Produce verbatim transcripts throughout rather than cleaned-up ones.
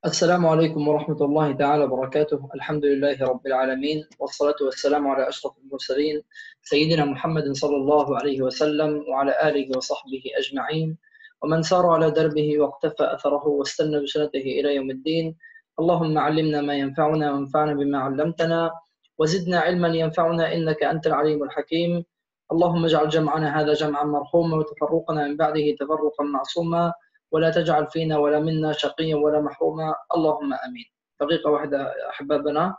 السلام عليكم ورحمة الله تعالى وبركاته. الحمد لله رب العالمين، والصلاة والسلام على أشرف المرسلين سيدنا محمد صلى الله عليه وسلم وعلى آله وصحبه أجمعين، ومن سار على دربه واقتفى أثره واستنى بسنته إلى يوم الدين. اللهم علمنا ما ينفعنا وانفعنا بما علمتنا، وزدنا علما ينفعنا إنك أنت العليم الحكيم. اللهم اجعل جمعنا هذا جمعا مرحوما، وتفرقنا من بعده تفرقا معصوما، ولا تجعل فينا ولا منا شقيا ولا محروما، اللهم امين. دقيقه واحده احبابنا.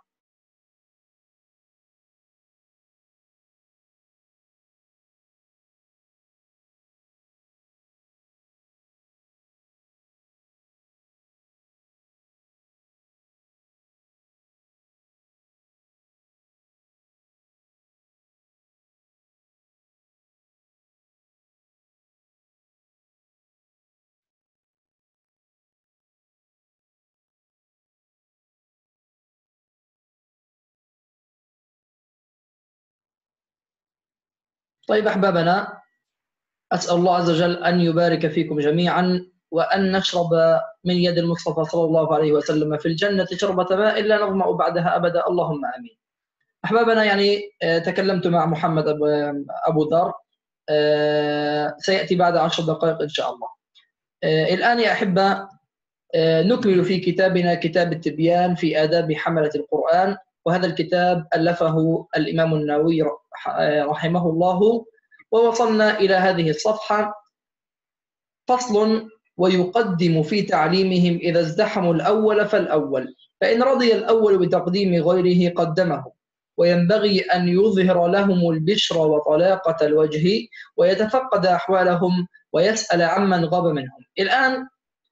طيب احبابنا، اسال الله عز وجل ان يبارك فيكم جميعا، وان نشرب من يد المصطفى صلى الله عليه وسلم في الجنه شربة ماء لا نظمأ بعدها ابدا، اللهم امين. احبابنا، يعني تكلمت مع محمد ابو أبو ذر، سياتي بعد عشر دقائق ان شاء الله. الان يا احبه، نكمل في كتابنا كتاب التبيان في آداب حملة القرآن، وهذا الكتاب ألفه الإمام النووي رحمه الله. ووصلنا إلى هذه الصفحة: فصل: ويقدم في تعليمهم إذا ازدحموا الأول فالأول، فإن رضي الأول بتقديم غيره قدمه، وينبغي أن يظهر لهم البشر وطلاقة الوجه، ويتفقد أحوالهم ويسأل عمن غاب منهم. الآن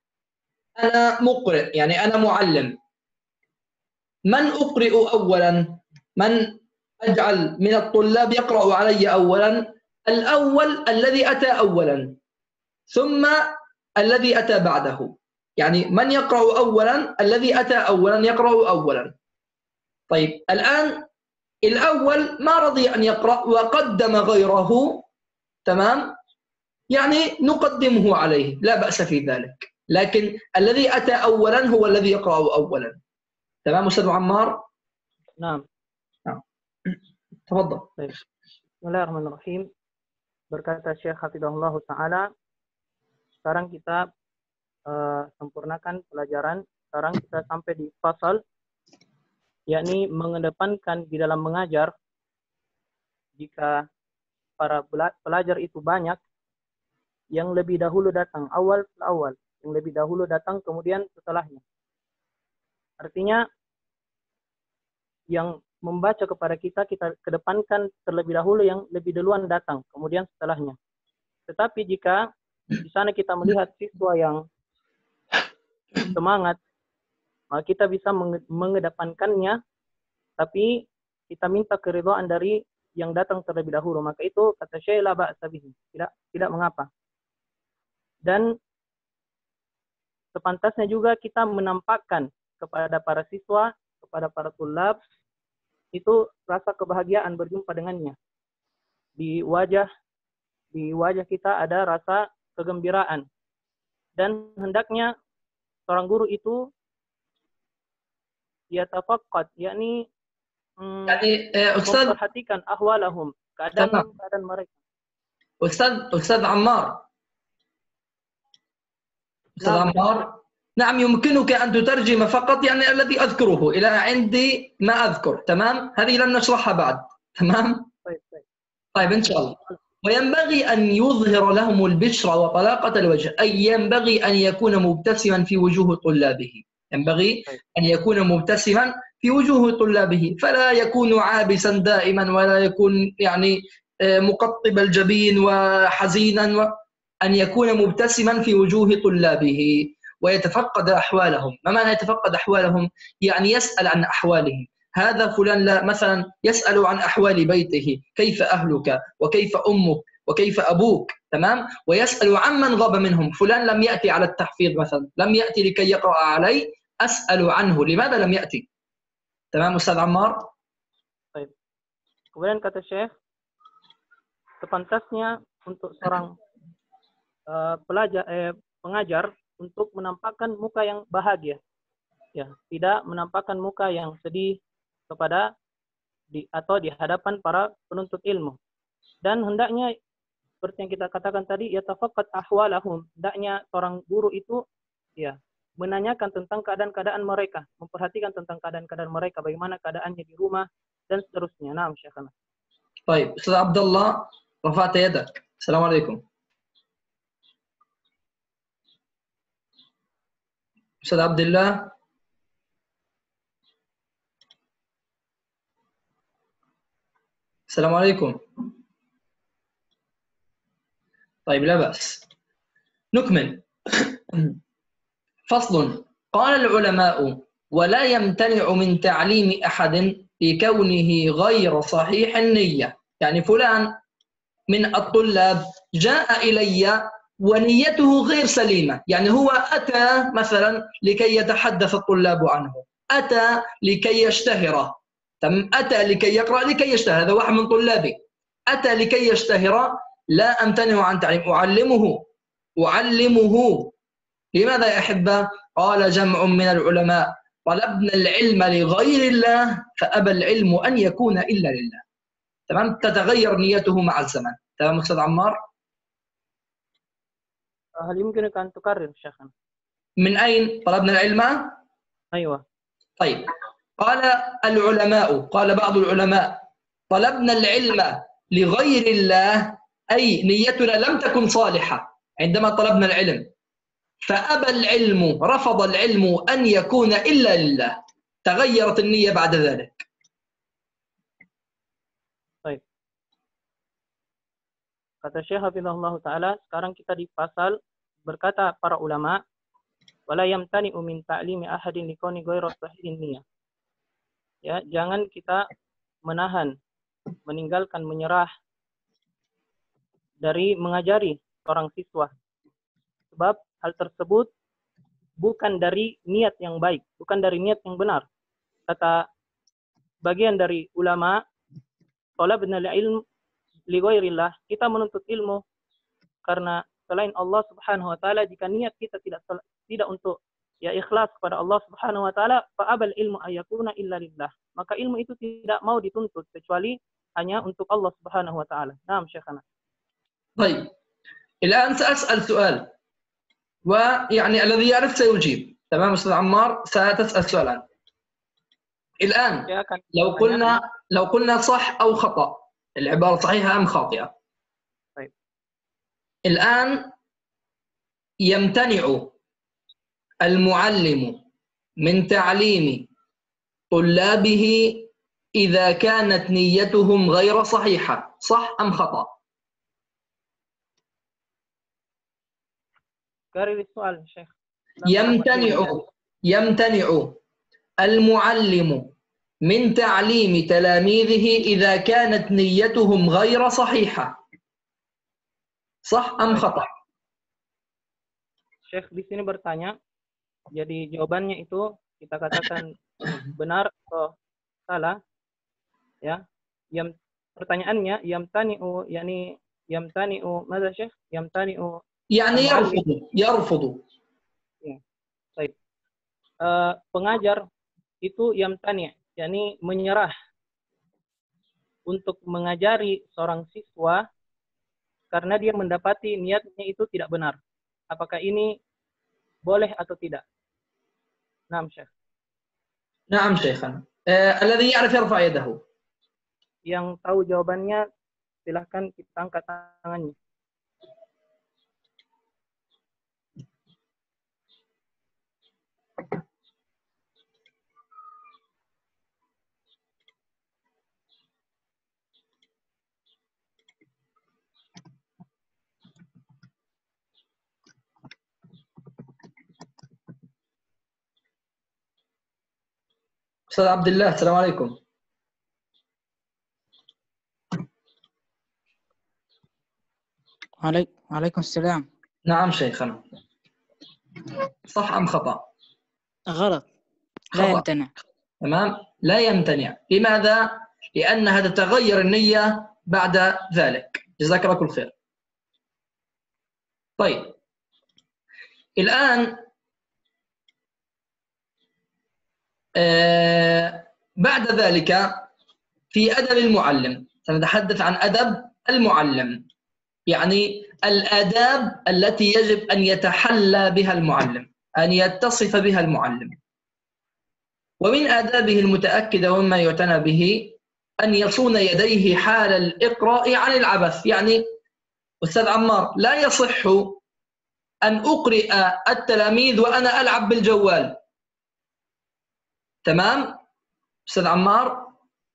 أنا مقرئ، يعني أنا معلم. من أقرئ أولا؟ من أجعل من الطلاب يقرأ علي أولا؟ الأول الذي أتى أولا، ثم الذي أتى بعده. يعني من يقرأ أولا؟ الذي أتى أولا يقرأ أولا. طيب الآن الأول ما رضي أن يقرأ وقدم غيره، تمام؟ يعني نقدمه عليه، لا بأس في ذلك، لكن الذي أتى أولا هو الذي يقرأ أولا. تمام أستاذ عمار؟ نعم. نعم. تفضل. طيب. Bismillahirrahmanirrahim. Berkata Syekh Hafizahullah Ta'ala, sekarang kita uh, sempurnakan pelajaran. Sekarang kita sampai di fasal, yakni mengedepankan di dalam mengajar. Jika para pelajar itu banyak, yang lebih dahulu datang, awal awal, yang lebih dahulu datang kemudian setelahnya. Artinya yang membaca kepada kita, kita kedepankan terlebih dahulu yang lebih duluan datang, kemudian setelahnya. Tetapi jika di sana kita melihat siswa yang semangat, maka kita bisa mengedepankannya, tapi kita minta keridhaan dari yang datang terlebih dahulu. Maka itu kata Syekh la ba'sa bihi, tidak tidak mengapa. Dan sepantasnya juga kita menampakkan kepada para siswa, kepada para tulab, itu rasa kebahagiaan berjumpa dengannya. Di wajah di wajah kita ada rasa kegembiraan. Dan hendaknya seorang guru itu yatafaqqad, yakni hmm, memperhatikan ahwalahum, keadaan keadaan mereka. Ustaz Ustaz Ammar. Ustaz نعم. Ammar. نعم، يمكنك أن تترجم فقط يعني الذي أذكره إلى عندي ما أذكر، تمام؟ هذه لن نشرحها بعد، تمام؟ طيب طيب. طيب إن شاء الله. وينبغي أن يظهر لهم البشر وطلاقة الوجه، أي ينبغي أن يكون مبتسما في وجوه طلابه. ينبغي أن يكون مبتسما في وجوه طلابه، فلا يكون عابسا دائما، ولا يكون يعني مقطب الجبين وحزينا، أن يكون مبتسما في وجوه طلابه ويتفقد أحوالهم. ما معنى يتفقد أحوالهم؟ يعني يسأل عن أحوالهم. هذا فلان لا مثلا يسأل عن أحوال بيته، كيف أهلك وكيف أمك وكيف أبوك، تمام؟ ويسأل عمن غاب منهم. فلان لم يأتي على التحفيظ مثلا، لم يأتي لكي يقرأ علي، أسأل عنه لماذا لم يأتي. تمام أستاذ عمار؟ طيب. Kemudian kata Syekh, sepantasnya untuk seorang uh, pelajar eh, pengajar untuk menampakkan muka yang bahagia. ya tidak menampakkan muka yang sedih kepada di atau di hadapan para penuntut ilmu. Dan hendaknya seperti yang kita katakan tadi, yatafaqqad ahwalahum, hendaknya seorang guru itu ya menanyakan tentang keadaan-keadaan mereka, memperhatikan tentang keadaan-keadaan mereka, bagaimana keadaannya di rumah dan seterusnya. Naam, Syekhana. طيب أستاذ عبد الله رفعت يدك. السلام عليكم. أستاذ عبد الله. السلام عليكم. طيب لا بأس. نكمل. فصل. قال العلماء: ولا يمتنع من تعليم أحد لكونه غير صحيح النية. يعني فلان من الطلاب جاء إلي ونيته غير سليمة، يعني هو أتى مثلا لكي يتحدث الطلاب عنه، أتى لكي يشتهر، تم أتى لكي يقرأ لكي يشتهر، هذا واحد من طلابي أتى لكي يشتهر، لا أمتنع عن تعليم، أعلمه أعلمه لماذا يا أحبة؟ قال جمع من العلماء: طلبنا العلم لغير الله فأبى العلم أن يكون إلا لله. تمام؟ تتغير نيته مع الزمن. تمام أستاذ عمار؟ هل يمكنك أن تكرر شيخنا؟ من أين طلبنا العلم؟ أيوة. طيب، قال العلماء، قال بعض العلماء: طلبنا العلم لغير الله، أي نيتنا لم تكن صالحة عندما طلبنا العلم، فأبى العلم، رفض العلم أن يكون إلا لله، تغيرت النية بعد ذلك. Baik. Kata Syekh Hafizahullah Ta'ala, sekarang kita di pasal berkata para ulama, wala yamtani'u min ta'limi ahadin likoni ghairu sahihin niyah. Ya, jangan kita menahan, meninggalkan, menyerah dari mengajari seorang siswa. Sebab hal tersebut bukan dari niat yang baik, bukan dari niat yang benar. Kata bagian dari ulama, talabna al-ilm li ghairillah, kita menuntut ilmu karena selain Allah Subhanahu wa taala. Jika niat kita tidak tidak untuk ya ikhlas kepada Allah Subhanahu wa taala, fa abal ilmu ayakuna illa lillah, maka ilmu itu tidak mau dituntut kecuali hanya untuk Allah Subhanahu wa taala. Naam Syekhana. طيب، الآن سأسأل سؤال، ويعني الذي يعرف سيجيب. تمام أستاذ عمار؟ ستسأل سؤالا الآن. لو قلنا لو قلنا صح أو خطأ، العبارة صحيحة أم خاطئة؟ طيب. الآن يمتنع المعلم من تعليم طلابه إذا كانت نيتهم غير صحيحة، صح أم خطأ؟ Garis soal Syekh. يمتنع يمتنع المعلم من تعليم تلاميذه إذا كانت نيتهم غير صحيحة، صح أم خطأ؟ Syekh di sini bertanya, jadi jawabannya itu kita katakan benar atau salah, ya. Yang pertanyaannya yamtani'u, yani yamtani'u, mana Syekh? Yamtani'u يعني يرفض يرفض. Ya. Baik. Uh, pengajar itu yamtani', yakni menyerah untuk mengajari seorang siswa karena dia mendapati niatnya itu tidak benar. Apakah ini boleh atau tidak? Naam Syekh. Naam Syekhana. Uh, alladhi ya'rif yarfa' yadahu. Yang tahu jawabannya silahkan kita angkat tangannya. أستاذ عبد الله، السلام عليكم. وعليكم السلام. نعم شيخنا. صح أم خطأ؟ غلط. لا خطأ. يمتنع. تمام، لا يمتنع. لماذا؟ لأنها تتغير النية بعد ذلك. جزاك الله كل خير. طيب، الآن آه بعد ذلك في أدب المعلم، سنتحدث عن أدب المعلم، يعني الآداب التي يجب أن يتحلى بها المعلم، أن يتصف بها المعلم. ومن آدابه المتأكدة ومما يعتنى به أن يصون يديه حال الإقراء عن العبث. يعني أستاذ عمار، لا يصح أن أقرئ التلاميذ وأنا ألعب بالجوال. تمام أستاذ عمار؟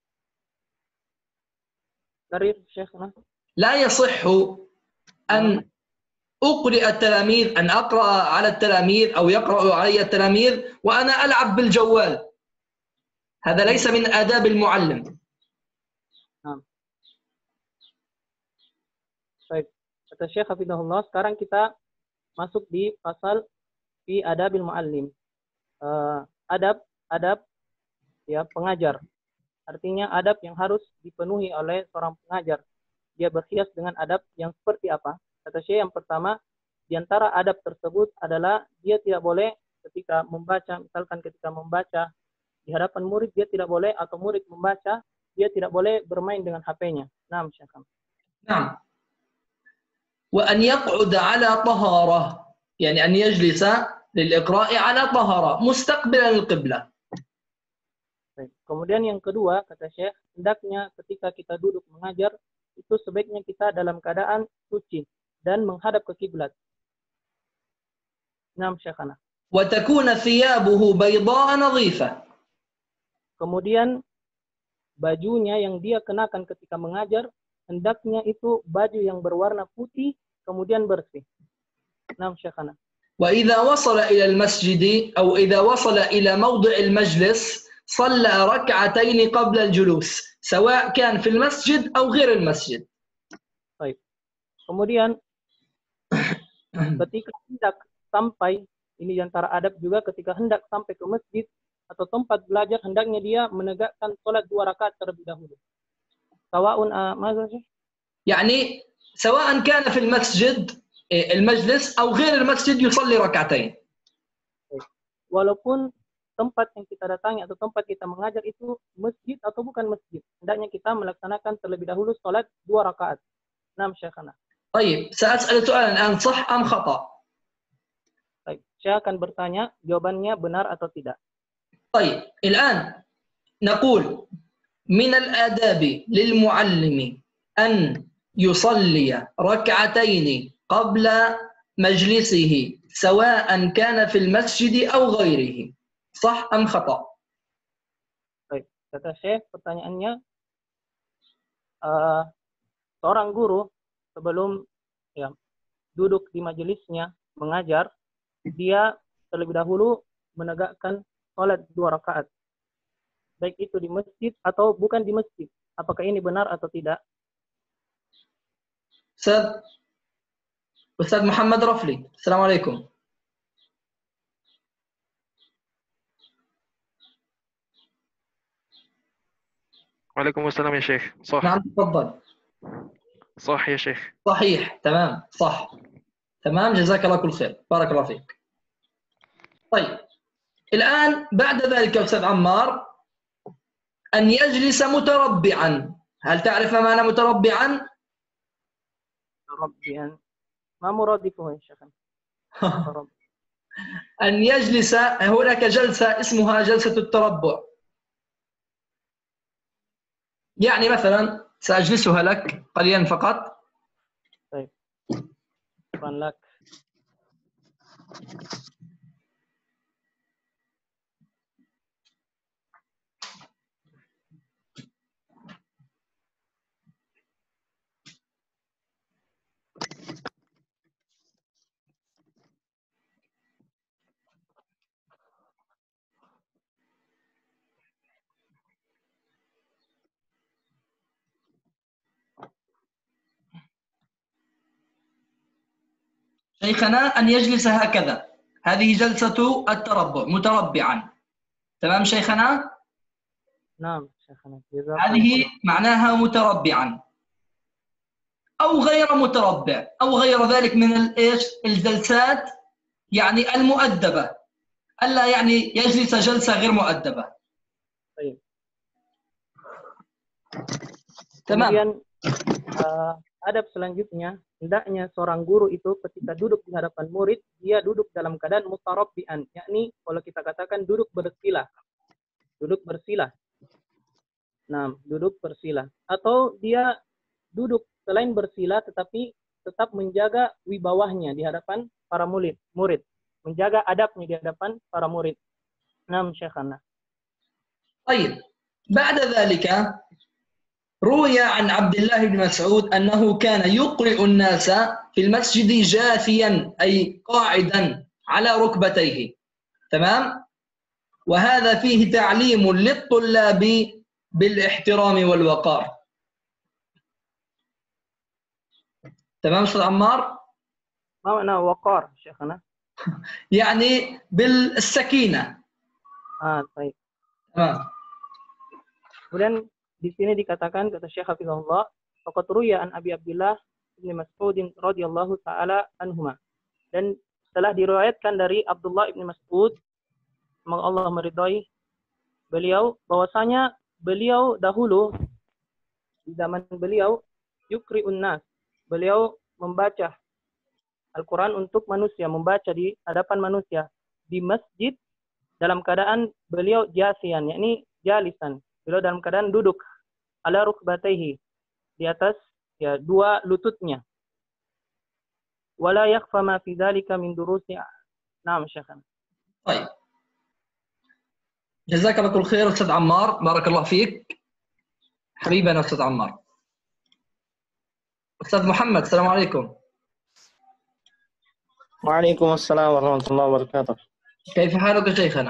قرير شيخنا. لا يصح أن أقرئ التلاميذ، أن أقرأ على التلاميذ أو يقرأ علي التلاميذ وأنا ألعب بالجوال. هذا ليس من آداب المعلم. Nah. Baik, kata Syekh Hafidhahullah, sekarang kita masuk di pasal fi adabil muallim. Uh, adab, adab ya pengajar. Artinya adab yang harus dipenuhi oleh seorang pengajar. Dia berhias dengan adab yang seperti apa? Kata Syekh, yang pertama, di antara adab tersebut adalah dia tidak boleh ketika membaca, misalkan ketika membaca di hadapan murid, dia tidak boleh, atau murid membaca, dia tidak boleh bermain dengan H P-nya. Nah, Syekh. Nah. وأن يقعد على طهارة، يعني أن يجلس للإقراء على طهارة مستقبلا القبلة. Kemudian yang kedua, kata Syekh, hendaknya ketika kita duduk mengajar, itu sebaiknya kita dalam keadaan suci dan menghadap ke kiblat. Naam Syekhana. وتكون ثيابه بيضاء نظيفة. Kemudian bajunya yang dia kenakan ketika mengajar, hendaknya itu baju yang berwarna putih, kemudian bersih. Naam Syekhana. وإذا وصل إلى المسجد أو إذا وصل إلى موضع المجلس صلى ركعتين قبل الجلوس سواء كان في المسجد أو غير المسجد. Baik. Kemudian ketika hendak sampai, ini antara adab juga, ketika hendak sampai ke masjid atau tempat belajar, hendaknya dia menegakkan sholat dua rakaat terlebih dahulu. Sawa'un ماذا sih? يعني سواء كان في المسجد المجلس أو غير المسجد يصلي ركعتين. Walaupun tempat yang kita datangi atau tempat kita mengajar itu masjid atau bukan masjid, hendaknya kita melaksanakan terlebih dahulu sholat dua rakaat. Naam Syekhana. طيب سأسأل سؤالا الآن صح أم خطأ؟ Baik, saya akan bertanya jawabannya benar atau tidak. طيب الآن نقول من الآداب للمعلم أن يصلي ركعتين قبل مجلسه سواء كان في المسجد أو غيره. صح أم خطأ؟ Baik, kata Syekh, pertanyaannya, uh, seorang guru sebelum ya duduk di majelisnya mengajar, dia terlebih dahulu menegakkan sholat dua rakaat, baik itu di masjid atau bukan di masjid. Apakah ini benar atau tidak? Ustaz, Ustaz Muhammad Rafli, Assalamualaikum. وعليكم السلام يا شيخ. صح. نعم تفضل. صح يا شيخ. صحيح، تمام، صح. تمام، جزاك الله كل خير، بارك الله فيك. طيب الآن بعد ذلك أستاذ عمار أن يجلس متربعا. هل تعرف ما معنى متربعا؟ متربعا ما مرادفه يا شيخ؟ أن يجلس، هناك جلسة اسمها جلسة التربع. يعني مثلا سأجلسها لك قليلا فقط. طيب شكرا لك. شيخنا أن يجلس هكذا، هذه جلسة التربع متربعا. تمام شيخنا؟ نعم شيخنا. هذه معناها متربعا أو غير متربع أو غير ذلك من الإيش الجلسات، يعني المؤدبة. ألا يعني يجلس جلسة غير مؤدبة. Baik. تمام. Kemudian uh, adab selanjutnya, hendaknya seorang guru itu ketika duduk di hadapan murid, dia duduk dalam keadaan mutarabbi'an, yakni kalau kita katakan duduk bersila. Duduk bersila. Nah, duduk bersila. Atau dia duduk selain bersila tetapi tetap menjaga wibawahnya di hadapan para murid, murid. Menjaga adabnya di hadapan para murid. Naam Syekhana. طيب. بعد ذلك روي عن عبد الله بن مسعود أنه كان يقرئ الناس في المسجد جاثيا أي قاعدا على ركبتيه. تمام؟ وهذا فيه تعليم للطلاب بالاحترام والوقار. تمام أستاذ عمار؟ ما معنى وقار شيخنا؟ يعني بالسكينة. Ah, baik. تمام. Kemudian di sini dikatakan kata Syekh Hafizahullah, faqad ruya an Abi Abdullah bin Mas'ud radhiyallahu taala anhuma. Dan telah diriwayatkan dari Abdullah bin Mas'ud, semoga Allah meridai beliau, bahwasanya beliau dahulu di zaman beliau yukri'un nas, beliau membaca Al-Quran untuk manusia, membaca di hadapan manusia di masjid dalam keadaan beliau jasian, yakni jalisan. Beliau dalam keadaan duduk ala rukbatayhi, di atas ya dua lututnya. Wala yakhfa ma fi dzalika min durusi. Naam Syekhan. طيب. جزاك الله كل خير أستاذ عمار، بارك الله فيك. حبيبنا أستاذ عمار. أستاذ محمد، السلام عليكم. وعليكم السلام ورحمة الله وبركاته. كيف حالك شيخنا؟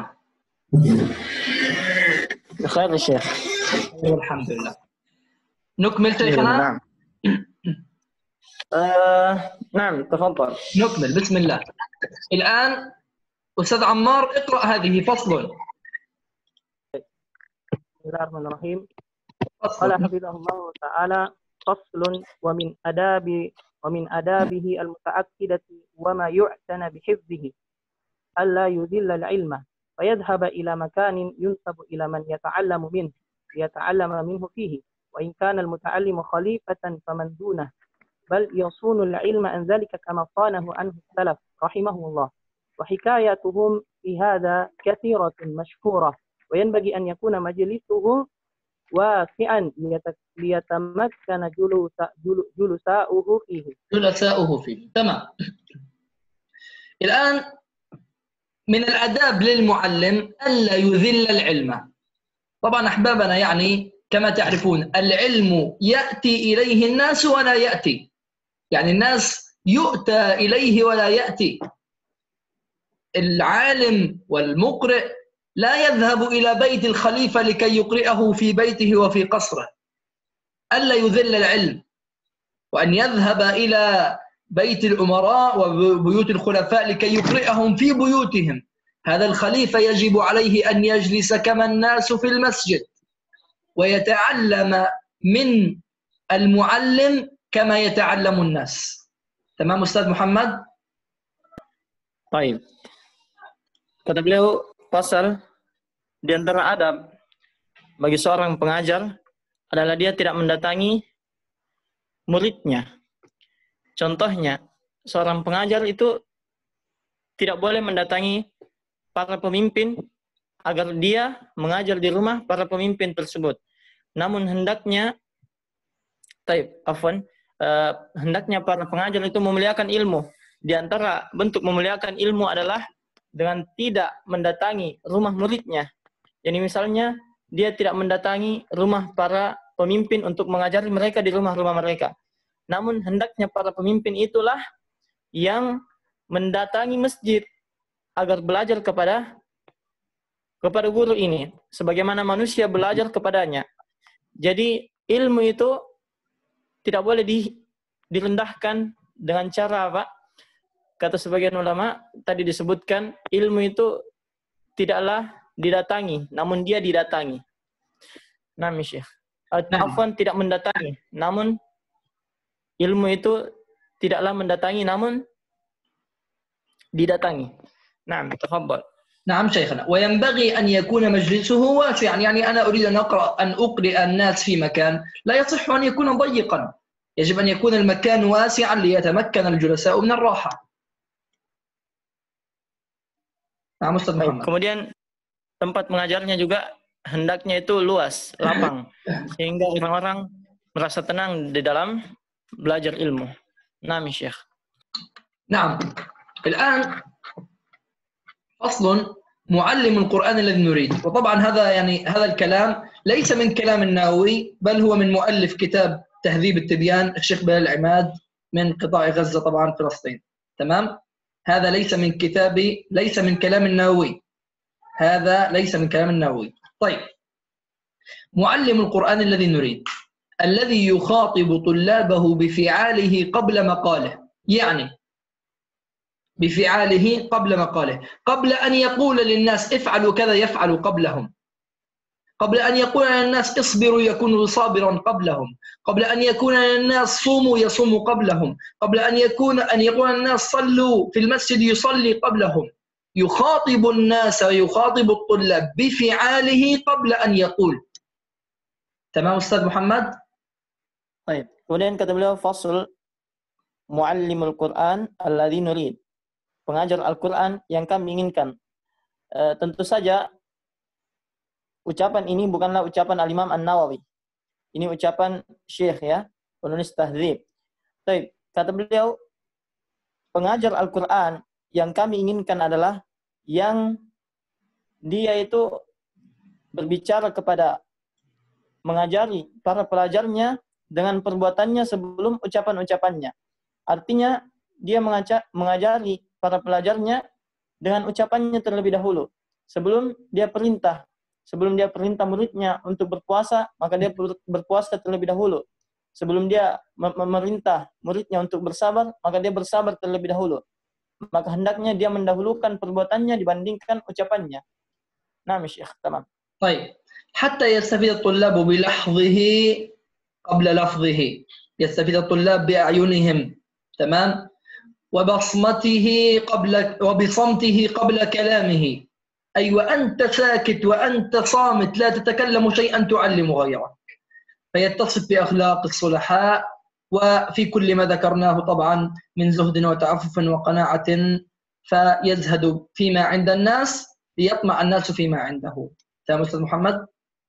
بخير يا شيخ. الحمد لله. نكمل شيخنا؟ نعم. آه، نعم تفضل. نكمل بسم الله. الآن أستاذ عمار اقرأ هذه فصل. Bismillahirrahmanirrahim. Qala hafizahullah ta'ala faslun wa min adabi wa min adabihi al-muta'akkidati wa ma yu'tana bihifzihi alla yudhilla al-ilma wa yadhhaba ila makanin yunsabu ila man yata'allamu minhu yata'allama minhu fihi wa in kana al-muta'allimu khalifatan faman dunah bal yasunu al-ilma an dhalika kama qanahu anhu salaf rahimahullah wa hikayatuhum fi hadha kathiratun mashhurah وينبغي أن يكون مجلسه واسعا ليتمكن جلساؤه فيه. جلساؤه فيه، تمام. الآن من الآداب للمعلم ألا يذل العلم. طبعا أحبابنا يعني كما تعرفون العلم يأتي إليه الناس ولا يأتي، يعني الناس يؤتى إليه ولا يأتي. العالم والمقرئ لا يذهب إلى بيت الخليفة لكي يقرئه في بيته وفي قصره. ألا يذل العلم، وأن يذهب إلى بيت الأمراء وبيوت الخلفاء لكي يقرئهم في بيوتهم. هذا الخليفة يجب عليه أن يجلس كما الناس في المسجد ويتعلم من المعلم كما يتعلم الناس. تمام أستاذ محمد؟ طيب. Kata beliau, pasal di antara adab bagi seorang pengajar adalah dia tidak mendatangi muridnya. Contohnya, seorang pengajar itu tidak boleh mendatangi para pemimpin agar dia mengajar di rumah para pemimpin tersebut. Namun hendaknya, taib, afwan, uh, hendaknya para pengajar itu memuliakan ilmu. Di antara bentuk memuliakan ilmu adalah dengan tidak mendatangi rumah muridnya. Jadi misalnya dia tidak mendatangi rumah para pemimpin untuk mengajari mereka di rumah-rumah mereka. Namun hendaknya para pemimpin itulah yang mendatangi masjid agar belajar kepada kepada guru ini, sebagaimana manusia belajar kepadanya. Jadi ilmu itu tidak boleh di, direndahkan dengan cara apa? Kata sebagian ulama, tadi disebutkan ilmu itu tidaklah didatangi, namun dia didatangi. Nah, Syekh. Afwan, tidak mendatangi, namun ilmu itu tidaklah mendatangi, namun didatangi. Nah, tafadhal. نعم شيخنا. وينبغي أن يكون مجلسه واسعا، يعني أنا أريد أن أقرأ أن أقرئ الناس في مكان، لا يصح أن يكون ضيقا، يجب أن يكون المكان واسعا ليتمكن الجلساء من الراحة. نعم أستاذ Baik, محمد. kemudian tempat mengajarnya juga hendaknya itu luas, lapang, sehingga orang-orang merasa tenang di dalam belajar ilmu. Naam, Syekh. نعم. الآن فصل معلم القرآن الذي نريد. وطبعا هذا يعني هذا الكلام ليس من كلام النووي، بل هو من مؤلف كتاب تهذيب التبيان الشيخ بلال العماد من قطاع غزة طبعا فلسطين. تمام؟ هذا ليس من كتابي، ليس من كلام النووي، هذا ليس من كلام النووي. طيب، معلم القرآن الذي نريد الذي يخاطب طلابه بفعاله قبل مقاله، يعني بفعاله قبل مقاله، قبل أن يقول للناس افعلوا كذا يفعل قبلهم، قبل أن يقول للناس اصبروا يكون صابرا قبلهم، قبل أن يكون للناس صوموا يصوم قبلهم، قبل أن يكون أن يقول الناس صلوا في المسجد يصلي قبلهم. يخاطب الناس ويخاطب الطلاب بفعاله قبل أن يقول. تمام أستاذ محمد؟ Baik. Kemudian kata beliau fasl muallimul Quran alladzi nurid. Pengajar Al-Quran yang kami inginkan. E, tentu saja ucapan ini bukanlah ucapan Al-Imam An-Nawawi. Ini ucapan Syekh ya, penulis Tahdzib. Baik, kata beliau pengajar Al-Quran yang kami inginkan adalah yang dia itu berbicara kepada mengajari para pelajarnya dengan perbuatannya sebelum ucapan-ucapannya. Artinya dia mengajar, mengajari para pelajarnya dengan ucapannya terlebih dahulu. Sebelum dia perintah, sebelum dia perintah muridnya untuk berpuasa, maka dia berpuasa terlebih dahulu. Sebelum dia memerintah muridnya untuk bersabar, maka dia bersabar terlebih dahulu. Maka hendaknya dia mendahulukan perbuatannya dibandingkan ucapannya. Nah, Syekh, tamam. طيب، حتى يستفيد الطلاب بلحظه قبل لفظه، يستفيد الطلاب بأعينهم، تمام؟ وبصمته قبل وبصمته قبل كلامه. أي وأنت ساكت وأنت صامت لا تتكلم شيئا تعلم غيرك، فيتصف بأخلاق الصلحاء وفي كل ما ذكرناه طبعا من زهد وتعفف وقناعة، فيزهد فيما عند الناس ليطمع الناس فيما عنده. تمام أستاذ محمد؟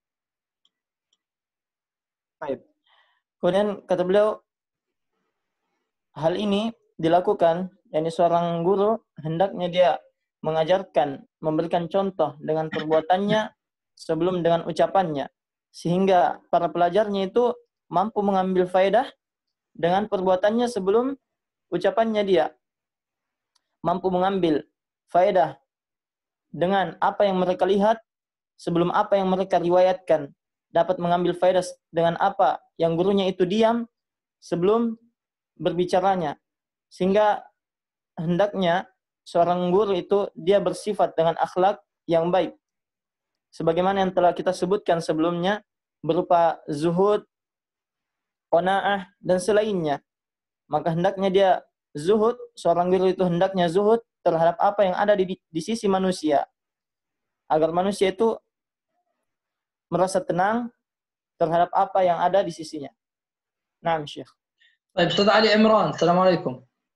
Baik. Kemudian kata beliau, hal ini dilakukan, yakni seorang guru hendaknya dia mengajarkan, memberikan contoh dengan perbuatannya sebelum dengan ucapannya, sehingga para pelajarnya itu mampu mengambil faedah dengan perbuatannya sebelum ucapannya dia, mampu mengambil faedah dengan apa yang mereka lihat sebelum apa yang mereka riwayatkan, dapat mengambil faedah dengan apa yang gurunya itu diam sebelum berbicaranya. Sehingga hendaknya seorang guru itu dia bersifat dengan akhlak yang baik. Sebagaimana yang telah kita sebutkan sebelumnya, berupa zuhud, qanaah, dan selainnya. Maka hendaknya dia zuhud, seorang guru itu hendaknya zuhud terhadap apa yang ada di, di sisi manusia. Agar manusia itu merasa tenang terhadap apa yang ada di sisinya. Naam, Syekh. طيب أستاذ علي عمران، السلام عليكم.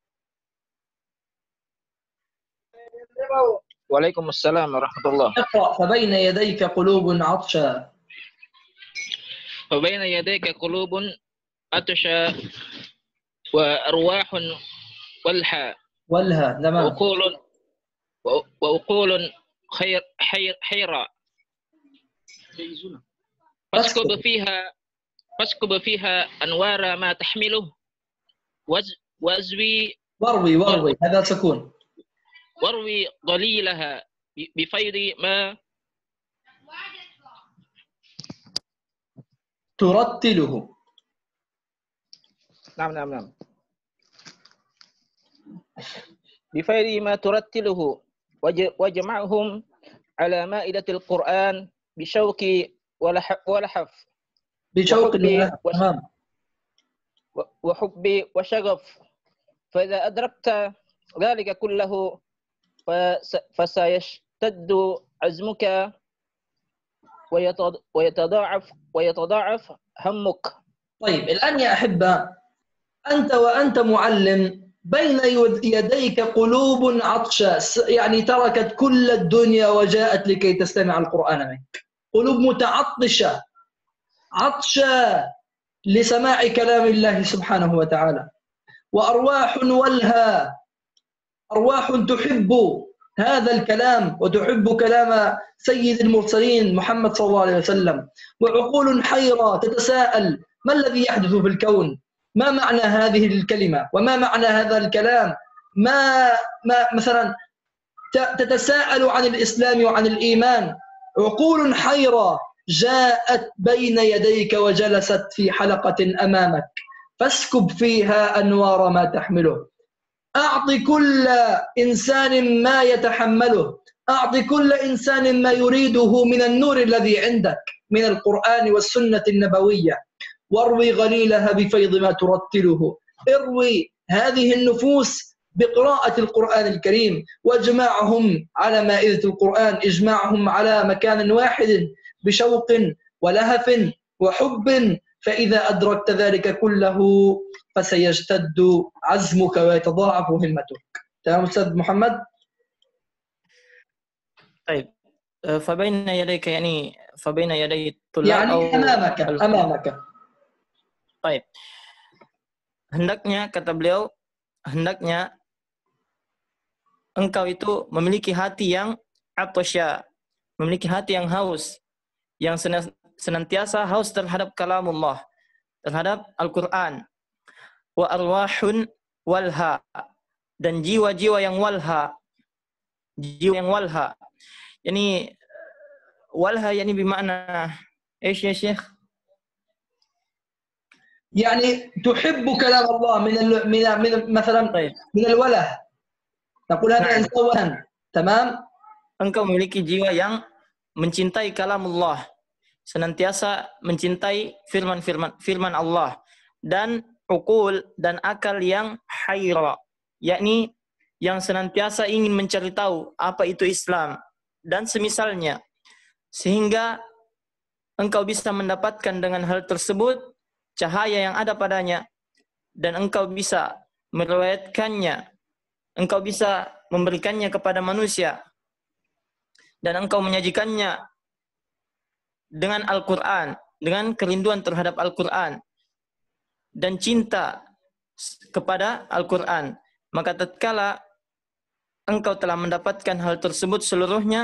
وعليكم السلام ورحمة الله. اقرأ فبين يديك قلوب عطشى. وبين يديك قلوب عطشى وأرواح والها والها، تمام. وعقول وعقول خير حير حيرة فاسكب فيها فاسكب فيها أنوار ما تحمله وازوي واروي واروي هذا سكون واروي ضليلها بفيض ما ترتله. نعم نعم نعم بفيض ما ترتله وجمعهم على مائدة القرآن بشوك ولحف بشوق الله، تمام. وحب وشغف. فإذا أدركت ذلك كله فسيش فيشتد عزمك ويتض- ويتضاعف ويتضاعف همك. طيب الآن يا أحبة، أنت وأنت معلم بين يديك قلوب عطشة، يعني تركت كل الدنيا وجاءت لكي تستمع القرآن منك. قلوب متعطشة عطشة لسماع كلام الله سبحانه وتعالى، وأرواح ولها، أرواح تحب هذا الكلام وتحب كلام سيد المرسلين محمد صلى الله عليه وسلم، وعقول حيرة تتساءل ما الذي يحدث في الكون؟ ما معنى هذه الكلمة؟ وما معنى هذا الكلام؟ ما, ما مثلا تتساءل عن الإسلام وعن الإيمان. عقول حيرة جاءت بين يديك وجلست في حلقة أمامك، فاسكب فيها أنوار ما تحمله. أعط كل إنسان ما يتحمله، أعط كل إنسان ما يريده من النور الذي عندك من القرآن والسنة النبوية، واروي غليلها بفيض ما ترتله. اروي هذه النفوس بقراءة القرآن الكريم، واجمعهم على مائدة القرآن، اجمعهم على مكان واحد بشوق ولهف وحب، فإذا أدركت ذلك كله فسيجتد عزمك ويتضاعف همتك. تمام أستاذ محمد؟ طيب فبين يديك يعني فبين يدي الطلاب يعني أو أمامك أمامك. Baik. Hendaknya, kata beliau, hendaknya engkau itu memiliki hati yang atasya, memiliki hati yang haus, yang senantiasa haus terhadap kalamullah, terhadap Al-Quran. Wa arwahun walha, dan jiwa-jiwa yang walha, jiwa yang walha. Yani walha yani bermakna ايش يا شيخ؟ يعني تحب كلام الله من ال... من من مثلا طيب. من الوله، نقول هذا نعم. إنسان وهن. تمام. Engkau memiliki jiwa yang mencintai kalamullah, senantiasa mencintai firman-firman firman Allah, dan uqul dan akal yang hayra, yakni yang senantiasa ingin mencari tahu apa itu Islam dan semisalnya, sehingga engkau bisa mendapatkan dengan hal tersebut cahaya yang ada padanya, dan engkau bisa meriwayatkannya, engkau bisa memberikannya kepada manusia, dan engkau menyajikannya dengan Al-Quran, dengan kerinduan terhadap Al-Quran dan cinta kepada Al-Quran. Maka tatkala engkau telah mendapatkan hal tersebut seluruhnya,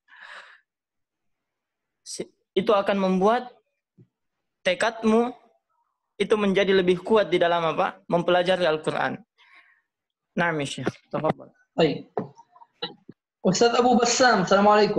itu akan membuat tekadmu itu menjadi lebih kuat di dalam apa? Mempelajari Al-Quran. Naam ya Syekh, tafadhal. طيب أستاذ أبو بسام، السلام عليكم.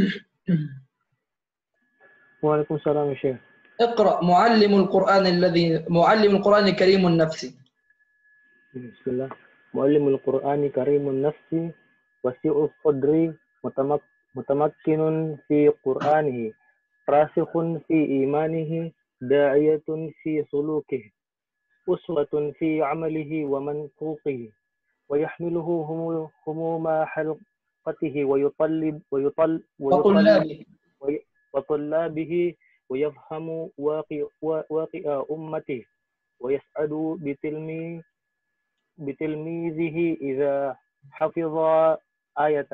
وعليكم السلام يا شيخ. اقرأ معلم القرآن الذي معلم القرآن كريم النفس. بسم الله. معلم القرآن كريم النفس وسيع الصدر متمكن في قرآنه راسخ في إيمانه داعية في سلوكه أسوة في عمله ومنطوقه ويحمله هموم حلقته ويطلب ويطل ويطلب وطلابه ويفهم واقع واقع أمته ويسعد بتلمي بتلميذه إذا حفظ آية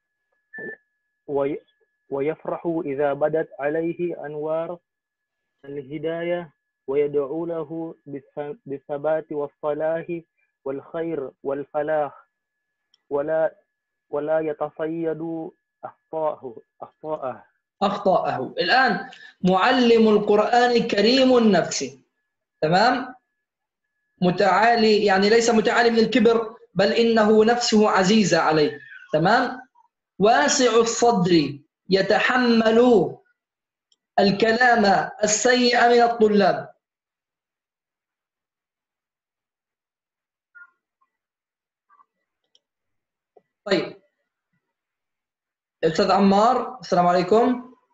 ويفرح إذا بدت عليه أنوار الهداية ويدعو له بالثبات والصلاح والخير والفلاح ولا ولا يتصيد أخطاءه أخطاءه أخطاءه. الآن معلم القرآن كريم النفس، تمام؟ متعالي، يعني ليس متعالي من الكبر، بل إنه نفسه عزيزة عليه، تمام؟ واسع الصدر، يتحمل الكلام السيء من الطلاب. طيب أستاذ عمار، السلام عليكم.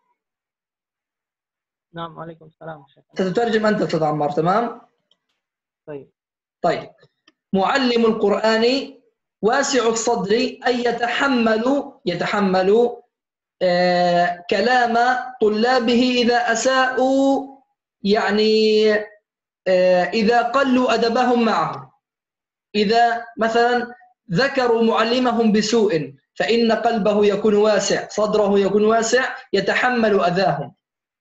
نعم وعليكم السلام. ستترجم أنت أستاذ عمار، تمام؟ طيب. طيب معلم القرآن واسع الصدر أي يتحمل يتحمل آه كلام طلابه إذا أساءوا، يعني آه إذا قلوا أدبهم معه، إذا مثلا ذكروا معلمهم بسوء فإن قلبه يكون واسع، صدره يكون واسع، يتحمل أذاهم.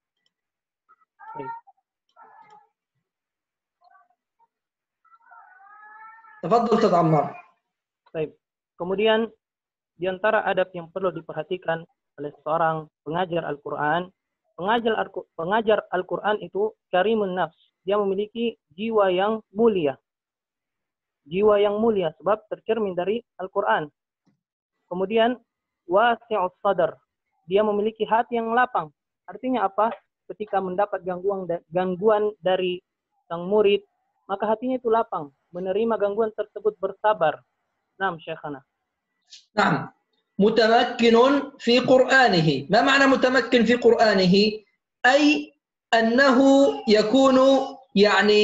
تفضل Ustaz Ammar. Baik. Kemudian di antara adab yang perlu diperhatikan oleh seorang pengajar Al-Qur'an, pengajar Al- pengajar Al-Qur'an itu karimun nafs, dia memiliki jiwa yang mulia. Jiwa yang mulia sebab tercermin dari Al-Qur'an. Kemudian wasi'us sadar, dia memiliki hati yang lapang. Artinya apa? Ketika mendapat gangguan gangguan dari sang murid, maka hatinya itu lapang, menerima gangguan tersebut, bersabar. Naam Syekhana. نعم متمكن في قرآنه. ما معنى متمكن في قرآنه؟ أي أنه يكون يعني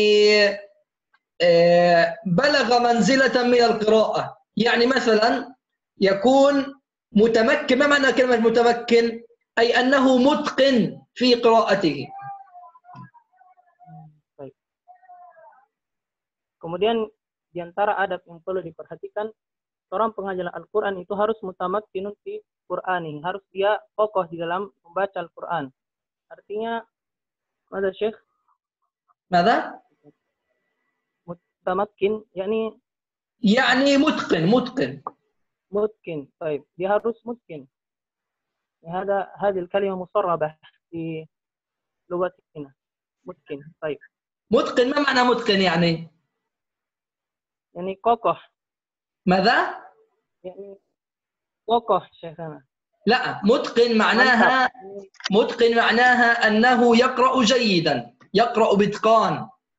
بلغ منزلة من القراءة. يعني مثلا يكون متمكن. ما معنى كلمة متمكن؟ أي أنه متقن في قراءته. Baik. Kemudian di antara adab yang perlu diperhatikan, seorang pengajar Al-Quran itu harus mutamakkinun fi Qur'ani, harus dia kokoh di dalam membaca Al-Quran. Artinya, mana Syekh? ماذا؟ Mutamakkin, yakni يعني متقن متقن mutkin. Baik, dia harus mutkin. Hada hadhihi al-kalima musarrabah fi lughatina. Mutkin. Baik. متقن. ما معنى متقن يعني؟ Yani kokoh. ماذا؟ Yani kokoh Syekhana. لا، متقن معناها متقن معناها أنه يقرأ جيدا، يقرأ بإتقان.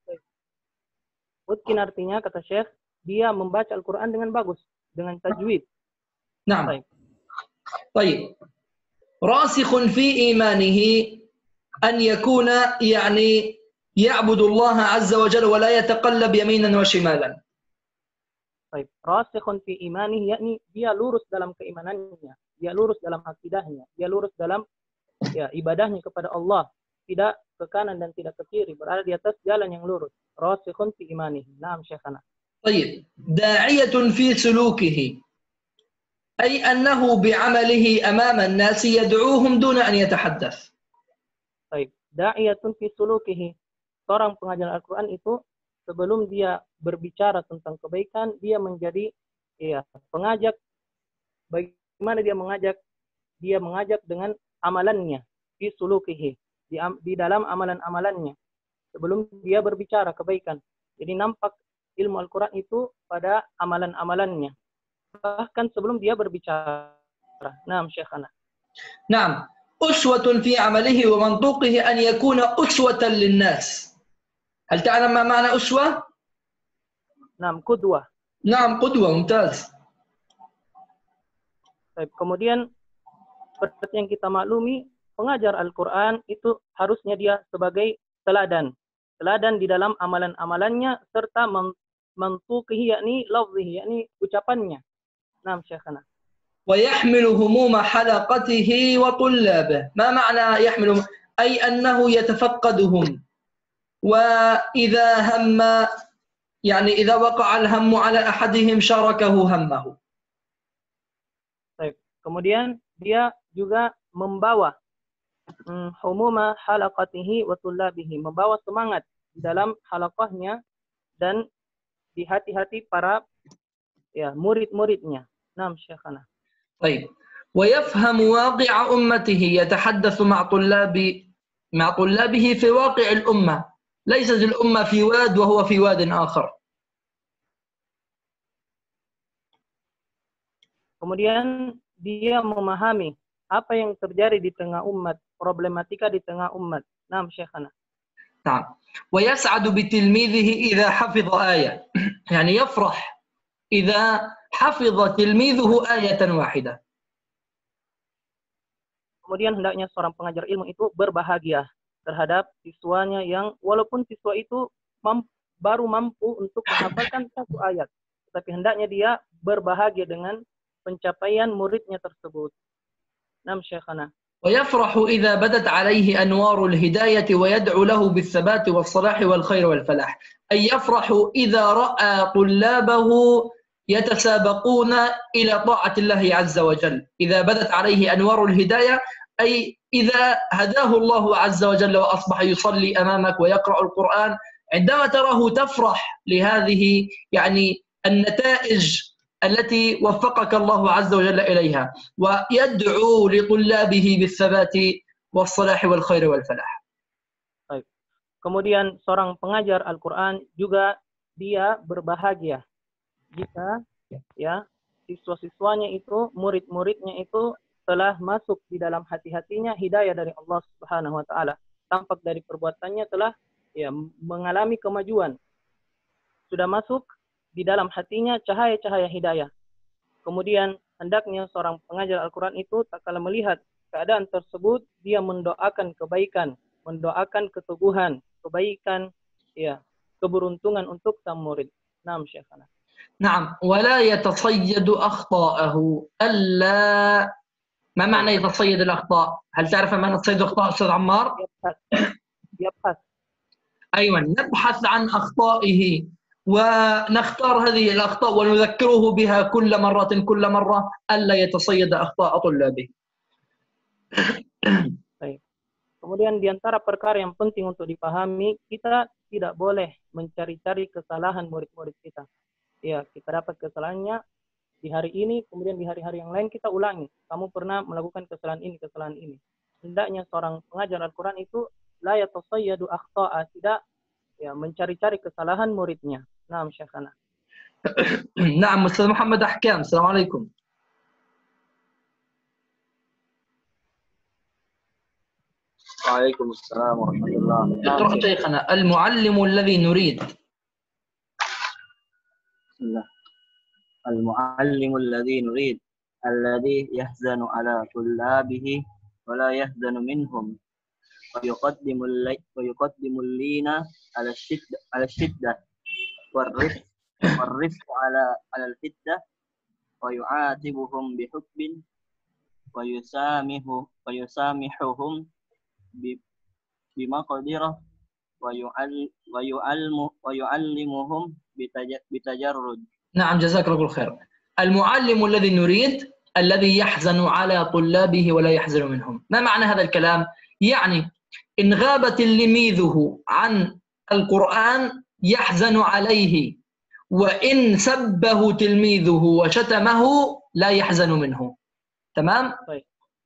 Mutkin artinya kata Syekh, dia membaca Al-Quran dengan bagus, dengan tajwid. نعم. Baik. طيب. راسخ في إيمانه أن يكون يعني يعبد الله عز وجل ولا يتقلب يمينا وشمالا. Baik. Rasikhun fi imanihi, yakni dia lurus dalam keimanannya, dia lurus dalam akidahnya, dia lurus dalam ya ibadahnya kepada Allah, tidak ke kanan dan tidak ke kiri, berada di atas jalan yang lurus. Rasikhun fi imanihi. Naam Syekhana. طيب. داعية في سلوكه أي أنه بعمله أمام الناس يدعوهم دون أن يتحدث. Baik. Da'iyatun fi sulukihi. Seorang pengajar Al-Quran itu sebelum dia berbicara tentang kebaikan, dia menjadi ya pengajak. Bagaimana dia mengajak? Dia mengajak dengan amalannya, fi sulukihi, di, di dalam amalan-amalannya. Sebelum dia berbicara kebaikan. Jadi nampak ilmu Al-Quran itu pada amalan-amalannya. Bahkan sebelum dia berbicara. Naam Syekhana. نعم. أسوة في عمله ومنطوقه أن يكون أسوة للناس. هل تعلم ما معنى أسوة؟ Naam, qudwah. نعم قدوة. ممتاز. Baik, kemudian seperti yang kita maklumi, pengajar Al-Quran itu harusnya dia sebagai teladan. Teladan di dalam amalan-amalannya serta mantuqihi, yakni lafzihi, yakni ucapannya. Naam Syekhana. ويحمل هموم حلقته وطلابه. ما معنى يحمل؟ أي أنه يتفقدهم، وإذا هم يعني إذا وقع الهم على أحدهم شاركه همه. Baik. Kemudian dia juga membawa hmm, humuma halaqatihi wa tullabihi, membawa semangat di dalam halaqahnya dan di hati-hati para ya murid-muridnya. Naam Syekhana. طيب. ويفهم واقع أمته، يتحدث مع طلاب مع طلابه في واقع الأمة، ليست الأمة في واد وهو في واد آخر. Kemudian dia memahami apa yang terjadi di tengah umat, problematika di tengah umat. Naam Syekhana. نعم. ويسعد بتلميذه إذا حفظ آية، يعني يفرح إذا حفظ تلميذه آية واحدة. Kemudian hendaknya seorang pengajar ilmu itu berbahagia terhadap siswanya yang walaupun siswa itu mampu, baru mampu untuk menghafalkan satu ayat, tapi hendaknya dia berbahagia dengan pencapaian muridnya tersebut. Nam Syekhana. ويفرح إذا بدت عليه أنوار الهداية ويدعو له بالثبات والصلاح والخير والفلاح. أي يفرح إذا رأى طلابه يتسابقون إلى طاعة الله عز وجل. إذا بدت عليه أنوار الهداية أي إذا هداه الله عز وجل وأصبح يصلي أمامك ويقرأ القرآن، عندما تراه تفرح لهذه يعني النتائج التي وفقك الله عز وجل إليها، ويدعو لطلابه بالثبات والصلاح والخير والفلاح. Kemudian seorang pengajar Al-Quran juga dia berbahagia jika ya siswa-siswanya itu, murid-muridnya itu telah masuk di dalam hati-hatinya hidayah dari Allah Subhanahu wa taala. Tampak dari perbuatannya telah ya mengalami kemajuan. Sudah masuk di dalam hatinya cahaya-cahaya hidayah. Kemudian hendaknya seorang pengajar Al-Quran itu tak kala melihat keadaan tersebut, dia mendoakan kebaikan, mendoakan keteguhan, kebaikan, ya, keberuntungan untuk sang murid. Naam Syekhana. نعم، ولا يتصيد أخطاءه. ألا ما معنى يتصيد الأخطاء؟ هل تعرف معنى تصيد أخطاء أستاذ عمار؟ يبحث يبحث أيوة، نبحث عن أخطائه ونختار هذه الأخطاء ونذكره بها كل مرة كل مرة، ألا يتصيد أخطاء طلابه. Kemudian di antara perkara yang penting untuk dipahami, kita tidak boleh mencari-cari kesalahan murid-murid kita. Ya, kita dapat kesalahannya di hari ini, kemudian di hari-hari yang lain kita ulangi. Kamu pernah melakukan kesalahan ini, kesalahan ini. Hendaknya seorang pengajar Al-Quran itu la yatasayyadu akhta'a, tidak ya mencari-cari kesalahan muridnya. Naam Syekhana. Naam, Ustaz Muhammad Ahkam. Assalamualaikum. Waalaikumsalam warahmatullahi wabarakatuh. اقرأ شيخنا المعلم الذي نريد. بسم الله. المعلم الذي نريد الذي يحزن على طلابه ولا يحزن منهم ويقدم اللي ويقدم اللين على الشدة على الشدة والرفق والرفق على على الحدة ويعاتبهم بحب ويسامح ويسامحهم بمقدرة ويعلم ويعلمهم بتجرد. نعم، جزاك الله خير. المعلم الذي نريد الذي يحزن على طلابه ولا يحزن منهم. ما معنى هذا الكلام؟ يعني إن غاب تلميذه عن القرآن يحزن عليه، وإن سبه تلميذه وشتمه لا يحزن منه. تمام؟ طيب.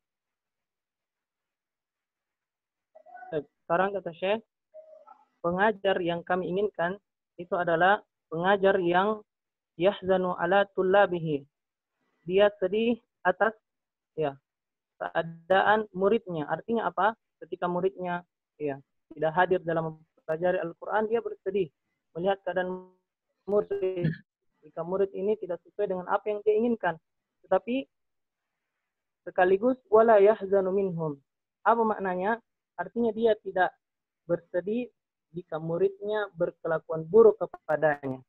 Sekarang kata Syekh, pengajar yang kami inginkan itu adalah pengajar yang yahzanu ala tullabihi. Dia sedih atas ya keadaan muridnya. Artinya apa? Ketika muridnya ya tidak hadir dalam mempelajari Al-Quran, dia bersedih melihat keadaan murid. Jika murid ini tidak sesuai dengan apa yang dia inginkan. Tetapi sekaligus wala yahzanu minhum. Apa maknanya? Artinya dia tidak bersedih jika muridnya berkelakuan buruk kepadanya.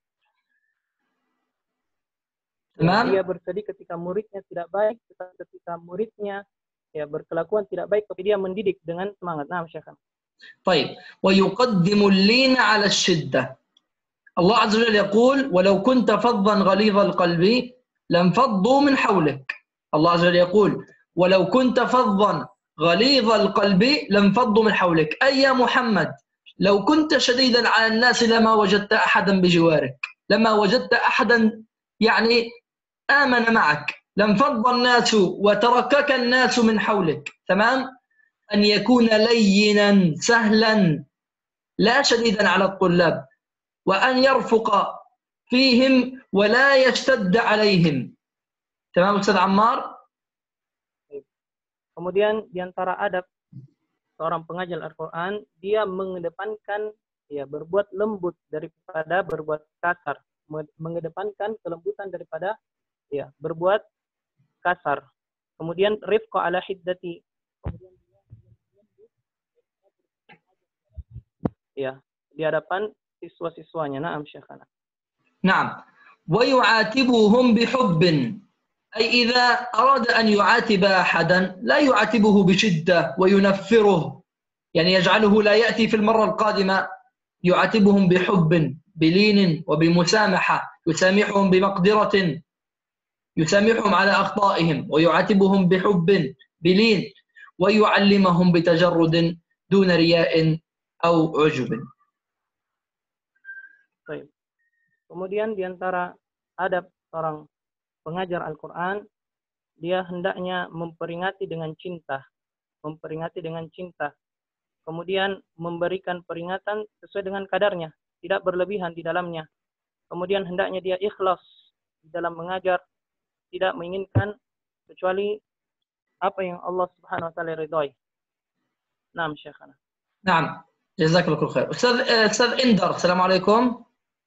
Ya, dia bersedih ketika muridnya tidak baik, ketika muridnya ya berkelakuan tidak baik, tapi dia mendidik dengan semangat. Nah, Syekh. طيب، ويقدم اللين على الشدة. الله عز وجل يقول: ولو كنت فظا غليظ القلب لانفضوا من حولك. الله عز وجل يقول: ولو كنت فظا غليظ القلب لانفضوا من حولك. أي يا محمد، لو كنت شديدا على الناس لما وجدت أحدا بجوارك، لما وجدت أحدا يعني آمن معك، لانفض الناس وتركك الناس من حولك. تمام؟ أن يكون لينا سهلا لا شديدا على الطلاب، وأن يرفق فيهم ولا يشتد عليهم. تمام أستاذ عمار؟ Kemudian di antara adab seorang pengajar Al-Quran, dia mengedepankan ya berbuat lembut daripada berbuat kasar, mengedepankan kelembutan daripada ya berbuat kasar. Kemudian rifqa ala hiddati, kemudian ya di hadapan siswa-siswanya. Naam Syekhana. نعم، ويعاتبهم بحب، أي إذا أراد أن يعاتب أحدا لا يعاتبه بشدة وينفره، يعني يجعله لا يأتي في المرة القادمة، يعاتبهم بحب بلين وبمسامحة، يسامحهم بمقدرة، يسامحهم على أخطائهم، ويعاتبهم بحب بلين، ويعلمهم بتجرد دون رياء أو عجب. Baik. Kemudian di antara adab seorang pengajar Al-Quran, dia hendaknya memperingati dengan cinta, memperingati dengan cinta. Kemudian memberikan peringatan sesuai dengan kadarnya, tidak berlebihan di dalamnya. Kemudian hendaknya dia ikhlas di dalam mengajar, tidak menginginkan kecuali apa yang Allah Subhanahu wa taala ridhai. Naam Syekhana. Naam, jazakallahu khair. Ustaz Ustaz Indar, Assalamualaikum.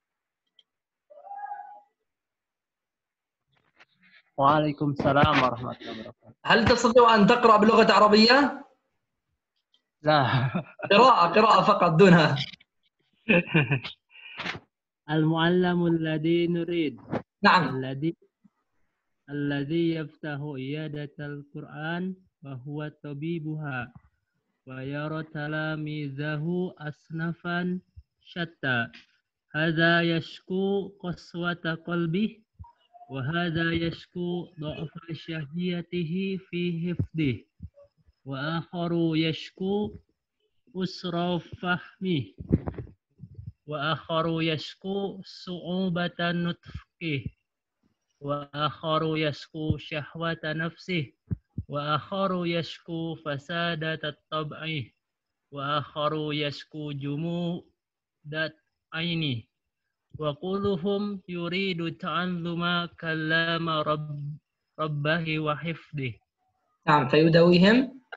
Waalaikumsalam warahmatullahi wabarakatuh. هل تستطيع أن تقرأ بلغة عربية؟ لا. قراءة قراءة فقط دونها. المعلم الذي نريد. نعم. الذي الذي يفتح عيادة القرآن وهو طبيبها ويرى تلاميذه أصنافا شتى. هذا يشكو قسوة قلبه وهذا يشكو ضعف شهيته في حفظه وآخر يشكو أسر فهمه وآخر يشكو صعوبة نطقه وآخر يشكو شهوة نفسه وآخر يشكو فسادة الطبع وآخر يشكو جمودة عينه وكلهم يريد تعلم كلام رب ربه وحفظه. نعم فيداويهم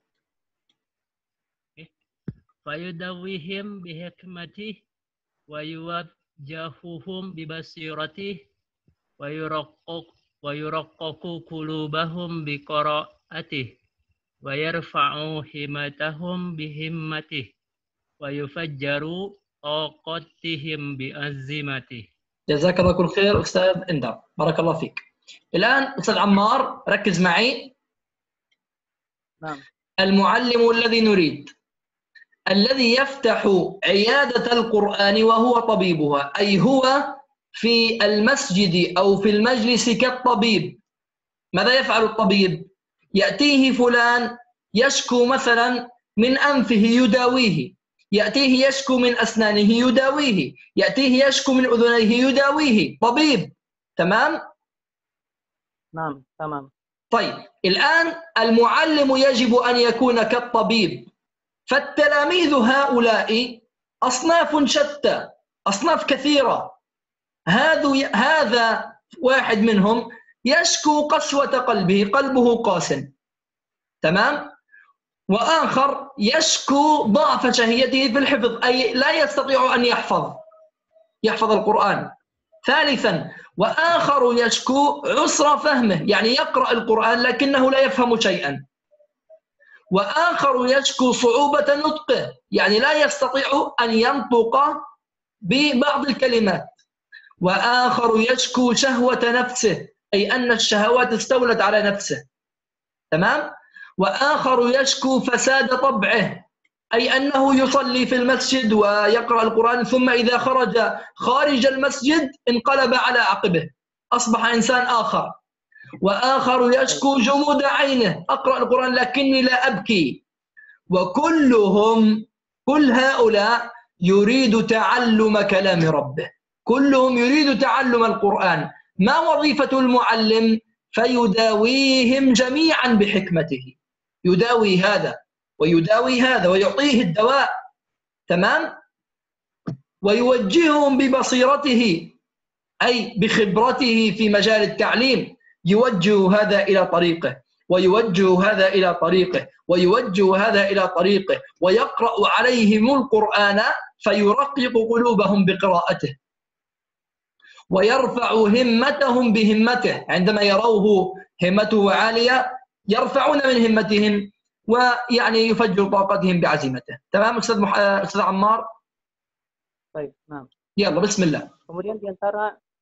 فيداويهم بحكمته ويوجههم ببصيرته ويرقق ويرقق قلوبهم بقراءته ويرفع همتهم بهمته ويفجر طاقتهم بأزمته. جزاك الله كل خير أستاذ إندر، بارك الله فيك. الآن أستاذ عمار ركز معي. نعم. المعلم الذي نريد الذي يفتح عيادة القرآن وهو طبيبها، أي هو في المسجد أو في المجلس كالطبيب. ماذا يفعل الطبيب؟ يأتيه فلان يشكو مثلا من أنفه يداويه، يأتيه يشكو من أسنانه يداويه، يأتيه يشكو من أذنيه يداويه، طبيب. تمام؟ نعم تمام. طيب الآن المعلم يجب أن يكون كالطبيب، فالتلاميذ هؤلاء أصناف شتى، أصناف كثيرة. هذا هذا واحد منهم يشكو قسوة قلبه، قلبه قاس، تمام؟ وآخر يشكو ضعف شهيته في الحفظ، أي لا يستطيع أن يحفظ يحفظ القرآن. ثالثا وآخر يشكو عسر فهمه، يعني يقرأ القرآن لكنه لا يفهم شيئا. وآخر يشكو صعوبة نطقه، يعني لا يستطيع أن ينطق ببعض الكلمات. وآخر يشكو شهوة نفسه، أي أن الشهوات استولت على نفسه، تمام؟ وآخر يشكو فساد طبعه، أي أنه يصلي في المسجد ويقرأ القرآن ثم إذا خرج خارج المسجد انقلب على عقبه، أصبح إنسان آخر. وآخر يشكو جمود عينه، أقرأ القرآن لكني لا أبكي. وكلهم كل هؤلاء يريد تعلم كلام ربه، كلهم يريد تعلم القرآن. ما وظيفة المعلم؟ فيداويهم جميعا بحكمته، يداوي هذا ويداوي هذا ويعطيه الدواء، تمام؟ ويوجههم ببصيرته، أي بخبرته في مجال التعليم، يوجه هذا إلى طريقه ويوجه هذا إلى طريقه ويوجه هذا إلى طريقه، ويقرأ عليهم القرآن فيرقق قلوبهم بقراءته ويرفع همتهم بهمته. عندما يروه همته عالية يرفعون من همتهم ويعني يفجر طاقتهم بعزيمته. تمام أستاذ مح... أستاذ عمار؟ طيب نعم. يلا بسم الله. Kemudian di antara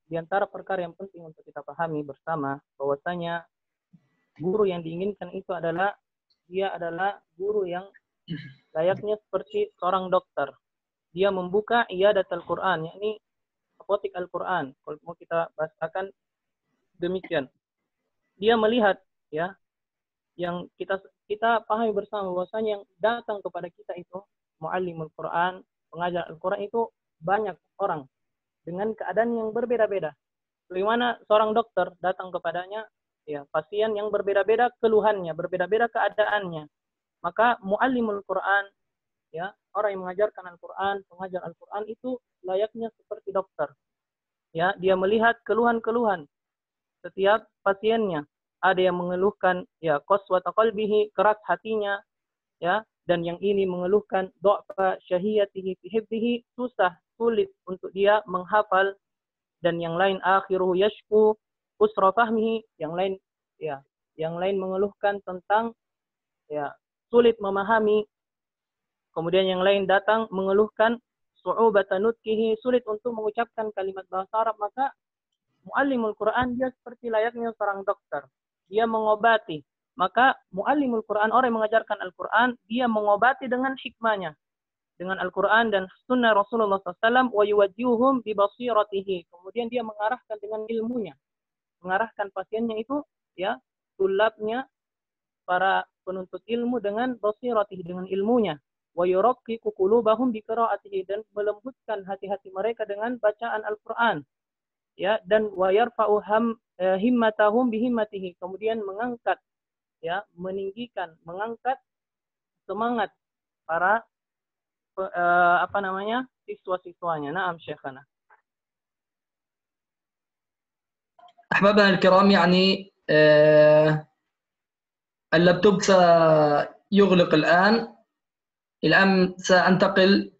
di antara perkara yang penting untuk kita pahami bersama bahwasanya guru yang diinginkan itu adalah dia adalah guru yang layaknya seperti seorang dokter. Dia membuka iyadatul Quran, yakni apotik Al-Quran. Kalau mau kita bahasakan demikian. Dia melihat ya yang kita kita pahami bersama bahwasanya yang datang kepada kita itu muallimul Quran, pengajar Al-Quran itu banyak orang dengan keadaan yang berbeda-beda. Bagaimana seorang dokter datang kepadanya, ya pasien yang berbeda-beda keluhannya, berbeda-beda keadaannya. Maka muallimul Quran, ya orang yang mengajarkan Al-Quran, pengajar Al-Quran itu layaknya seperti dokter. Ya, dia melihat keluhan-keluhan setiap pasiennya. Ada yang mengeluhkan ya qaswata qalbihi, keras hatinya, ya, dan yang ini mengeluhkan dha'fa syahiyatihi fi hifdhihi, susah, sulit untuk dia menghafal, dan yang lain akhiruhu yashku usra fahmihi, yang lain ya, yang lain mengeluhkan tentang ya sulit memahami. Kemudian yang lain datang mengeluhkan su'ubata nutqihi, sulit untuk mengucapkan kalimat bahasa Arab. Maka muallimul Quran dia seperti layaknya seorang dokter. Dia mengobati. Maka muallimul Quran, orang yang mengajarkan Al-Quran, dia mengobati dengan hikmahnya, dengan Al-Quran dan sunnah Rasulullah shallallahu alaihi wasallam, wa yuwajjihuhum bi basiratihi. Kemudian dia mengarahkan dengan ilmunya, mengarahkan pasiennya itu ya tulabnya, para penuntut ilmu dengan basiratihi, dengan ilmunya, wa yuraqqiqu qulubahum bi qiraatihi, dan melembutkan hati-hati mereka dengan bacaan Al-Quran, ya, dan wa yarfa'u himmatahum bi himmatihi, kemudian mengangkat ya, meninggikan, mengangkat semangat para uh, apa namanya siswa-siswanya. Naam Syekhana. أحبابنا الكرام، يعني آه اللابتوب سيغلق الآن. الآن سأنتقل